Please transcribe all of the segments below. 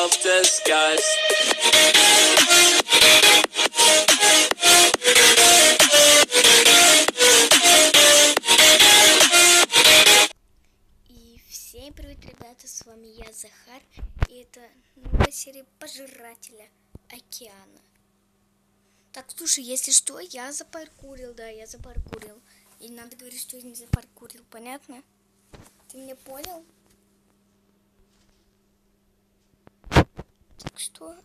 self-disgust. И всем привет, ребята, с вами я, Захар, и это новая серия Пожирателя океана. Так, слушай, если что, я запаркурил, да, я запаркурил. И надо говорить, что я не запаркурил, понятно? Ты меня понял? Так что...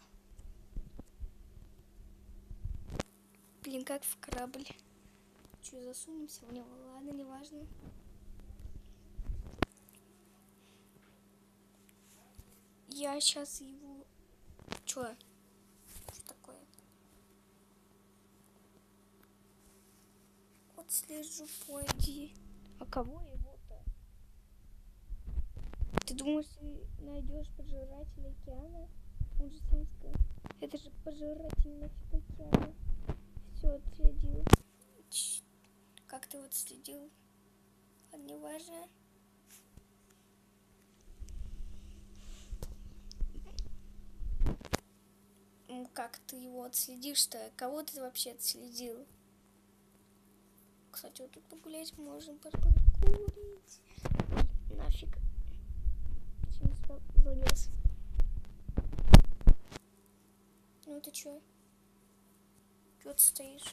Блин, как в корабль. Че, засунемся в него? Ладно, не важно. Я сейчас его... Что такое? Вот слежу, пойди. А кого его-то? Ты думаешь, ты найдешь пожирателя океана? Он же сам сказал. Это же пожиратель нафиг океана. Все, отследил. Как ты вот следил? Ладно, не важно. Как ты его отследишь-то? Кого ты вообще отследил? Кстати, вот тут погулять можно, паркурить. Нафиг. Почему залез? Ну ты чё? Чё ты стоишь?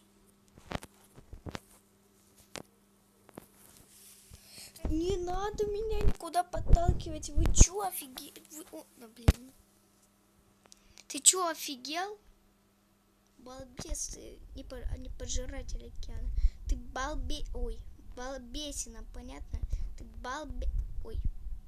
Не надо меня никуда подталкивать. Вы чё, офигели? Да блин. Ты чё, офигел? Балбес, ты не пожиратель океана. Ты балбесина, понятно? Ты Ой.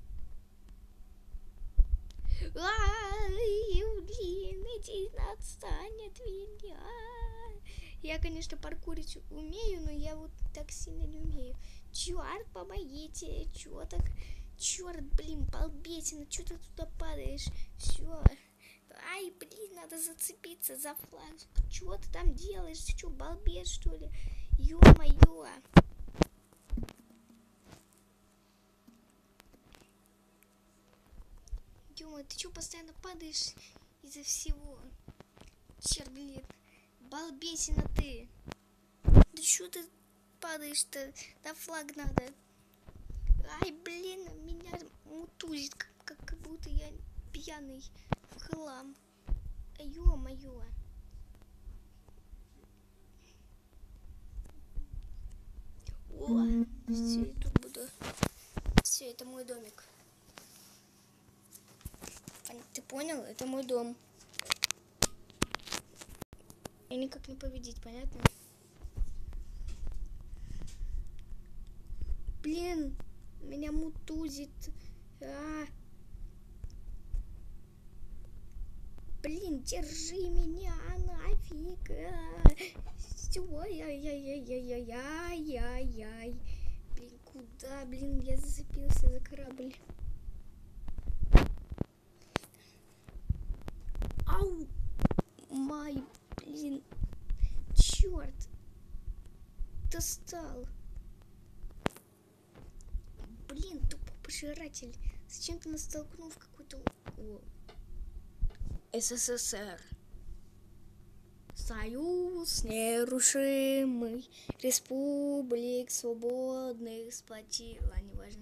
Ай, блин, иди, отстань от меня. Я, конечно, паркурить умею, но я вот так сильно не умею. Чёрт, помогите. Чё так? Чёрт, блин, балбесина, чё ты туда падаешь? Всё. Ай, блин, надо зацепиться за флаг. Чё ты там делаешь? Ты чё, балбес, что ли? Ё-моё. Ё-моё, ты чё постоянно падаешь из-за всего? Черт, блин. Балбесина ты. Да чё ты падаешь-то? На флаг надо. Ай, блин, меня мутузит, как будто я пьяный в хлам. Ё-моё. О, все, я тут буду. Все, это мой домик. Ты понял? Это мой дом. И никак не победить, понятно? Блин, меня мутузит. Блин, держи меня, нафиг. Ай-яй-яй-яй-яй-яй. Блин, куда? Блин, я зацепился за корабль. Ау! Май, блин. Черт. Достал. Блин, тупо пожиратель. Зачем ты нас столкнул в какую-то... СССР. Союз нерушимый, республик свободных сплотила, неважно.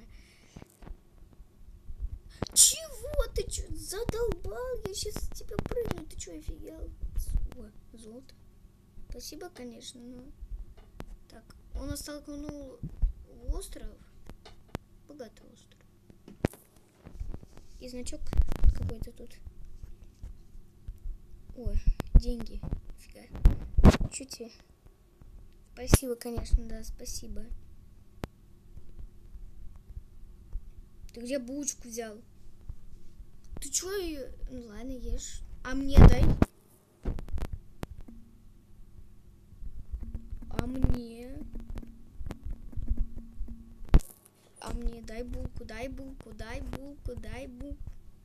Чего ты чё задолбал? Я сейчас с тебя прыгну, ты чё, офигел? О, золото. Спасибо, конечно, но... Так, он нас столкнул в остров. Богатый остров. И значок какой-то тут. Ой, деньги. Фига. Чё тебе? Спасибо, конечно, да, спасибо. Ты где булочку взял? Ты чё её? Ну ладно, ешь. А мне дай. А мне? А мне дай булку, дай булку, дай булку, дай булку.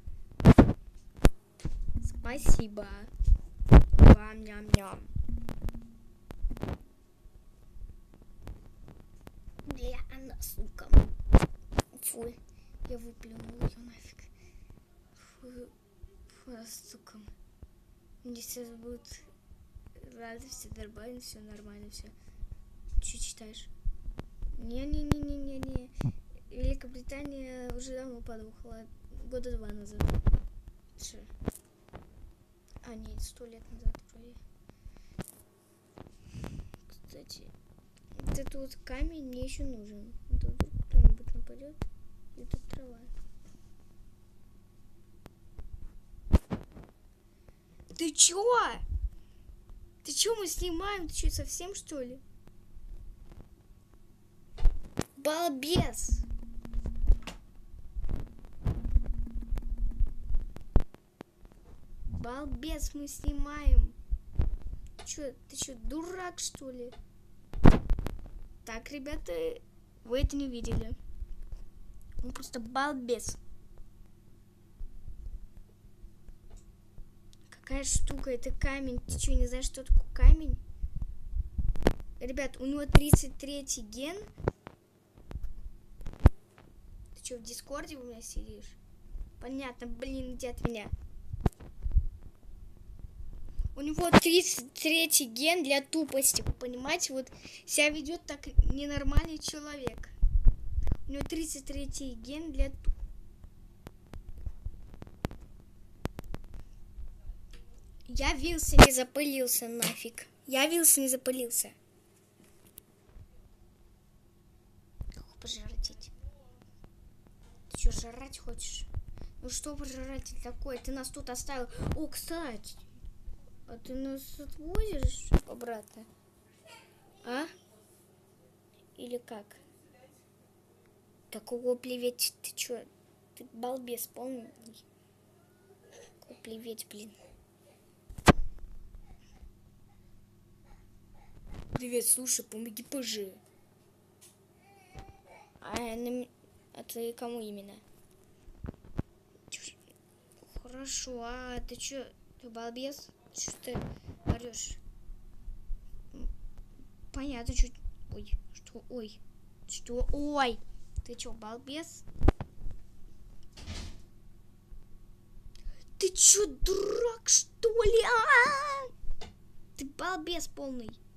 Спасибо. Вам ням-ням. Бля, она, сука. Фу, я выплюнул ее нафиг. Фу, Стуком. Мне сейчас будет радость, нормально, все. Что читаешь? Не. Великобритания уже давно подухла. Года 2 назад. Что? А, нет, 100 лет назад вроде. Кстати, вот этот вот камень мне еще нужен. Тут вдруг кто-нибудь нападет. И тут трава. Ты чё? Ты чё, мы снимаем? Ты чё, совсем что ли? Балбес! Балбес, мы снимаем. Ты чё, дурак что ли? Так, ребята, вы это не видели. Он просто балбес. Какая штука, это камень. Ты что, не знаешь, что такое камень? Ребят, у него 33-й ген. Ты что, в Дискорде у меня сидишь? Понятно, блин, иди от меня. У него 33-й ген для тупости, вы понимаете? Вот себя ведет так ненормальный человек. У него 33-й ген для тупости. Явился, не запылился нафиг. Явился, не запылился. Пожрать. Ты что, жрать хочешь? Ну что пожрать такое? Ты нас тут оставил. О, кстати. А ты нас отвозишь обратно? А? Или как? Какого плеветь? Ты чё? Ты балбес полный? Какого плеветь, блин? Привет, слушай, помоги позже. А ты кому именно? Хорошо, а ты чё? Ты балбес? Что ты орёшь? Понятно, чуть. Ой, что? Ой. Что? Ой! Ты чё, балбес? Ты чё, дурак, что ли? Ты балбес полный.